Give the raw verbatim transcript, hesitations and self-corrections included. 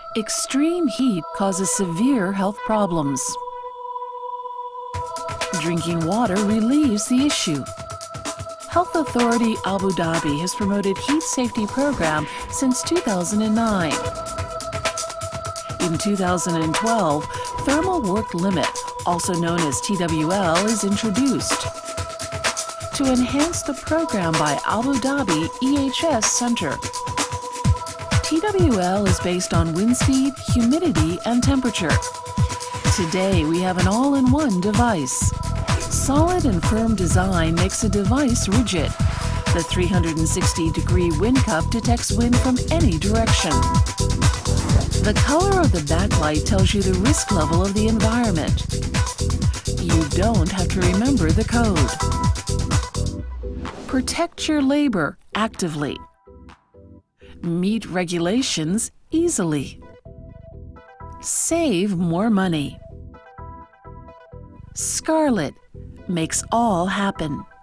Extreme heat causes severe health problems. Drinking water relieves the issue. Health Authority Abu Dhabi has promoted heat safety program since two thousand nine. In two thousand twelve, thermal work limit, also known as T W L, is introduced to enhance the program by Abu Dhabi E H S Center. T W L is based on wind speed, humidity, and temperature. Today, we have an all-in-one device. Solid and firm design makes a device rigid. The three hundred sixty degree wind cup detects wind from any direction. The color of the backlight tells you the risk level of the environment. You don't have to remember the code. Protect your labor actively. Meet regulations easily. Save more money. Scarlet makes all happen.